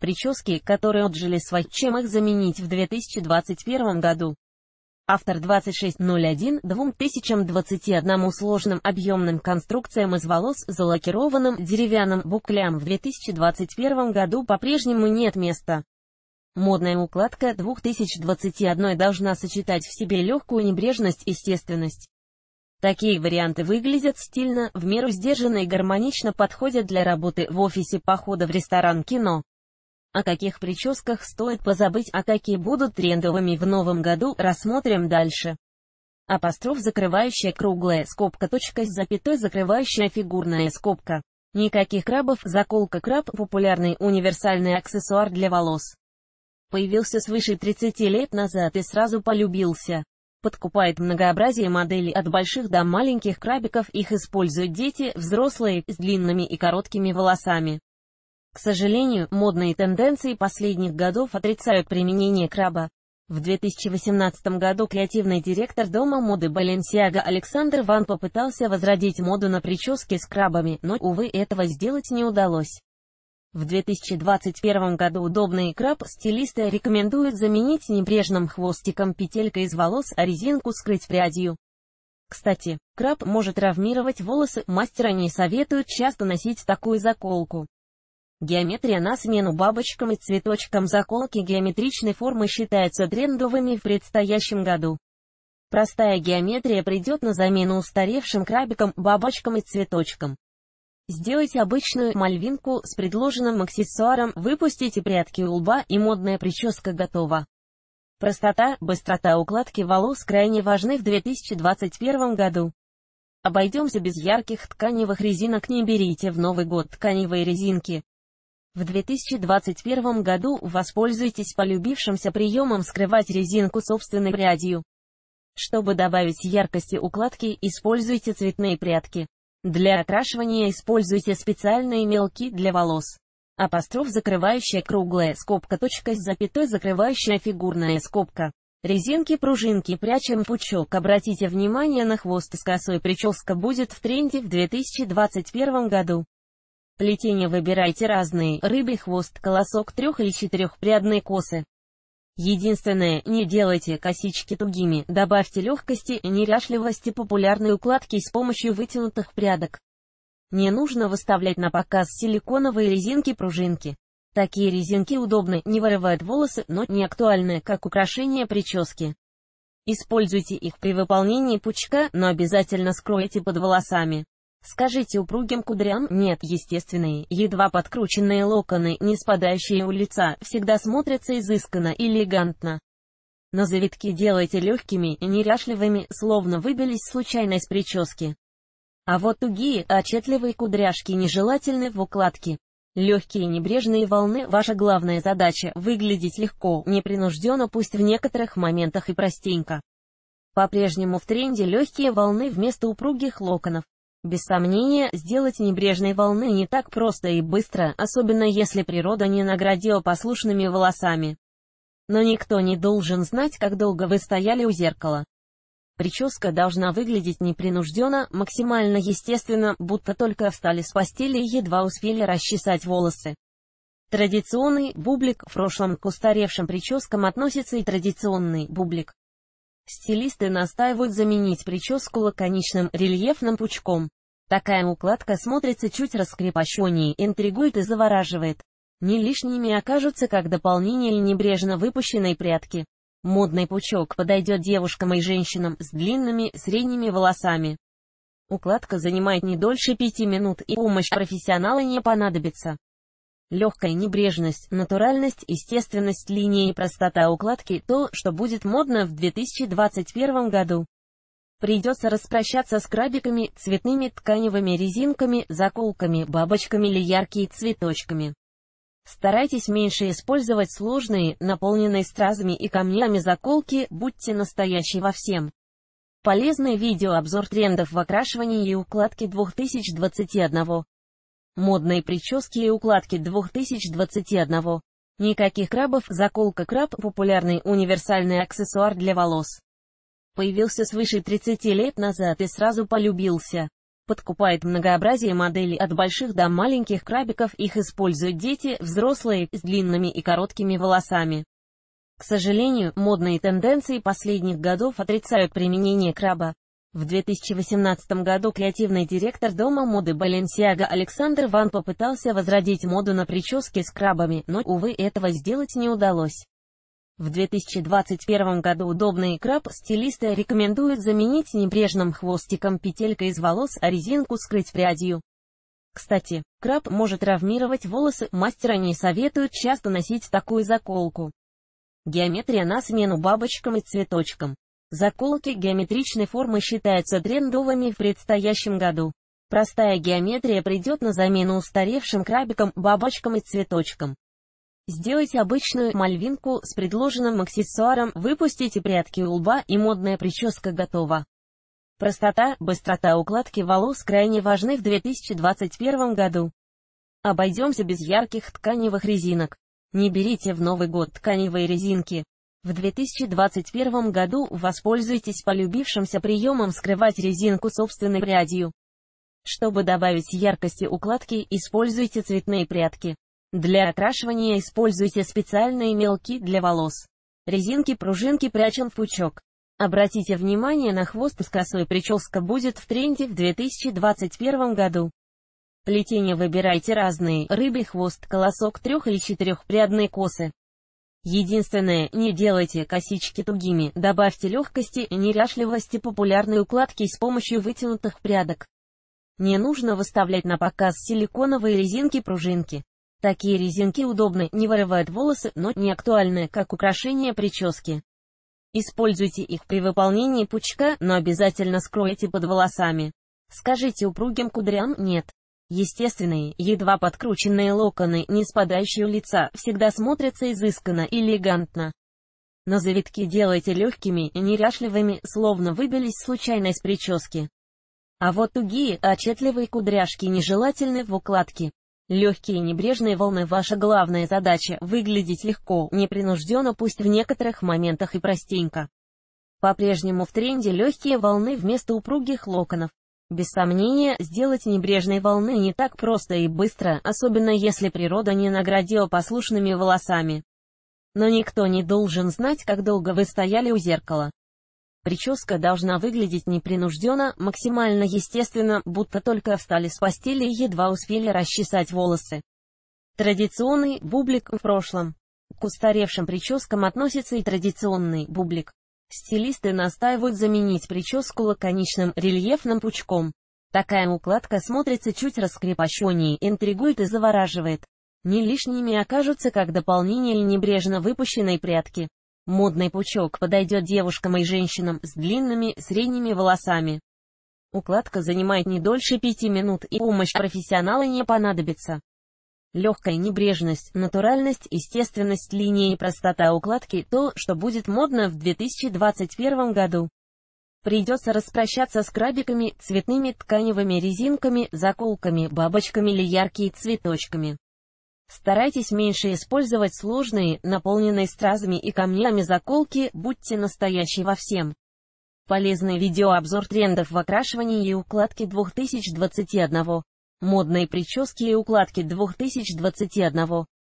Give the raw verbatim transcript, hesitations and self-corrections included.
Прически, которые отжили свой, чем их заменить в две тысячи двадцать первом году. Автор двадцать шесть ноль один две тысячи двадцать один сложным объемным конструкциям из волос, залакированным деревянным буклям в две тысячи двадцать первом году по-прежнему нет места. Модная укладка две тысячи двадцать один должна сочетать в себе легкую небрежность и естественность. Такие варианты выглядят стильно, в меру сдержанно и гармонично подходят для работы в офисе, похода в ресторан, кино. О каких прическах стоит позабыть, а какие будут трендовыми в новом году, рассмотрим дальше. Апостроф закрывающая круглая скобка, точка с запятой закрывающая фигурная скобка. Никаких крабов, заколка краб – популярный универсальный аксессуар для волос. Появился свыше тридцати лет назад и сразу полюбился. Подкупает многообразие моделей от больших до маленьких крабиков, их используют дети, взрослые, с длинными и короткими волосами. К сожалению, модные тенденции последних годов отрицают применение краба. В две тысячи восемнадцатом году креативный директор дома моды Balenciaga Александр Ван попытался возродить моду на прически с крабами, но, увы, этого сделать не удалось. В две тысячи двадцать первом году удобный краб стилисты рекомендуют заменить небрежным хвостиком петелькой из волос, а резинку скрыть прядью. Кстати, краб может травмировать волосы, мастера не советуют часто носить такую заколку. Геометрия на смену бабочкам и цветочкам. Заколки геометричной формы считаются трендовыми в предстоящем году. Простая геометрия придет на замену устаревшим крабикам, бабочкам и цветочкам. Сделайте обычную мальвинку с предложенным аксессуаром, выпустите прядки у лба, и модная прическа готова. Простота, быстрота укладки волос крайне важны в две тысячи двадцать первом году. Обойдемся без ярких тканевых резинок. Не берите в Новый год тканевые резинки. В две тысячи двадцать первом году воспользуйтесь полюбившимся приемом скрывать резинку собственной прядью. Чтобы добавить яркости укладки, используйте цветные прядки. Для окрашивания используйте специальные мелки для волос. Апостроф закрывающая круглая скобка, точка с запятой закрывающая фигурная скобка. Резинки-пружинки, прячем пучок. Обратите внимание на хвост с косой. Прическа будет в тренде в две тысячи двадцать первом году. Плетение выбирайте разные: рыбий хвост, колосок, трех- или четырехпрядные косы. Единственное, не делайте косички тугими, добавьте легкости и неряшливости популярной укладки с помощью вытянутых прядок. Не нужно выставлять на показ силиконовые резинки-пружинки. Такие резинки удобны, не вырывают волосы, но не актуальны как украшение прически. Используйте их при выполнении пучка, но обязательно скройте под волосами. Скажите упругим кудрям «нет». Естественные, едва подкрученные локоны, не спадающие у лица, всегда смотрятся изысканно и элегантно. Но завитки делайте легкими и неряшливыми, словно выбились случайно из прически. А вот тугие, отчетливые кудряшки нежелательны в укладке. Легкие небрежные волны – ваша главная задача – выглядеть легко, непринужденно, пусть в некоторых моментах и простенько. По-прежнему в тренде легкие волны вместо упругих локонов. Без сомнения, сделать небрежные волны не так просто и быстро, особенно если природа не наградила послушными волосами. Но никто не должен знать, как долго вы стояли у зеркала. Прическа должна выглядеть непринужденно, максимально естественно, будто только встали с постели и едва успели расчесать волосы. Традиционный бублик. В прошлом к устаревшим прическам относится и традиционный бублик. Стилисты настаивают заменить прическу лаконичным, рельефным пучком. Такая укладка смотрится чуть раскрепощеннее, интригует и завораживает. Не лишними окажутся как дополнение и небрежно выпущенной прядки. Модный пучок подойдет девушкам и женщинам с длинными, средними волосами. Укладка занимает не дольше пяти минут, и помощь профессионала не понадобится. Легкая небрежность, натуральность, естественность линии и простота укладки – то, что будет модно в две тысячи двадцать первом году. Придется распрощаться с крабиками, цветными тканевыми резинками, заколками, бабочками или яркими цветочками. Старайтесь меньше использовать сложные, наполненные стразами и камнями заколки, будьте настоящий во всем. Полезный видеообзор трендов в окрашивании и укладке две тысячи двадцать один. Модные прически и укладки две тысячи двадцать один. Никаких крабов, заколка краб – популярный универсальный аксессуар для волос. Появился свыше тридцати лет назад и сразу полюбился. Подкупает многообразие моделей от больших до маленьких крабиков, их используют дети, взрослые, с длинными и короткими волосами. К сожалению, модные тенденции последних годов отрицают применение краба. В две тысячи восемнадцатом году креативный директор дома моды Balenciaga Александр Ван попытался возродить моду на прически с крабами, но, увы, этого сделать не удалось. В две тысячи двадцать первом году удобный краб стилисты рекомендуют заменить небрежным хвостиком петелькой из волос, а резинку скрыть прядью. Кстати, краб может травмировать волосы, мастера не советуют часто носить такую заколку. Геометрия на смену бабочкам и цветочкам. Заколки геометричной формы считаются трендовыми в предстоящем году. Простая геометрия придет на замену устаревшим крабикам, бабочкам и цветочкам. Сделайте обычную мальвинку с предложенным аксессуаром, выпустите прядки у лба, и модная прическа готова. Простота, быстрота укладки волос крайне важны в две тысячи двадцать первом году. Обойдемся без ярких тканевых резинок. Не берите в Новый год тканевые резинки. В две тысячи двадцать первом году воспользуйтесь полюбившимся приемом скрывать резинку собственной прядью. Чтобы добавить яркости укладки, используйте цветные прядки. Для окрашивания используйте специальные мелки для волос. Резинки-пружинки прячем в пучок. Обратите внимание на хвост с косой, прическа будет в тренде в две тысячи двадцать первом году. Плетение выбирайте разные: рыбий хвост, колосок, трех- или четырехпрядные косы. Единственное, не делайте косички тугими, добавьте легкости и неряшливости популярной укладки с помощью вытянутых прядок. Не нужно выставлять на показ силиконовые резинки-пружинки. Такие резинки удобны, не вырывают волосы, но не актуальны как украшение прически. Используйте их при выполнении пучка, но обязательно скройте под волосами. Скажите упругим кудрям «нет». Естественные, едва подкрученные локоны, не спадающие у лица, всегда смотрятся изысканно и элегантно. Но завитки делайте легкими и неряшливыми, словно выбились случайно из прически. А вот тугие, отчетливые кудряшки нежелательны в укладке. Легкие небрежные волны — ваша главная задача — выглядеть легко, непринужденно, пусть в некоторых моментах и простенько. По-прежнему в тренде легкие волны вместо упругих локонов. Без сомнения, сделать небрежные волны не так просто и быстро, особенно если природа не наградила послушными волосами. Но никто не должен знать, как долго вы стояли у зеркала. Прическа должна выглядеть непринужденно, максимально естественно, будто только встали с постели и едва успели расчесать волосы. Традиционный бублик в прошлом. К устаревшим прическам относится и традиционный бублик. Стилисты настаивают заменить прическу лаконичным, рельефным пучком. Такая укладка смотрится чуть раскрепощеннее, интригует и завораживает. Не лишними окажутся как дополнение и небрежно выпущенные прядки. Модный пучок подойдет девушкам и женщинам с длинными, средними волосами. Укладка занимает не дольше пяти минут, и помощь профессионала не понадобится. Легкая небрежность, натуральность, естественность линии и простота укладки – то, что будет модно в две тысячи двадцать первом году. Придется распрощаться с крабиками, цветными тканевыми резинками, заколками, бабочками или яркими цветочками. Старайтесь меньше использовать сложные, наполненные стразами и камнями заколки, будьте настоящий во всем. Полезный видеообзор трендов в окрашивании и укладке две тысячи двадцать один. Модные прически и укладки две тысячи двадцать один.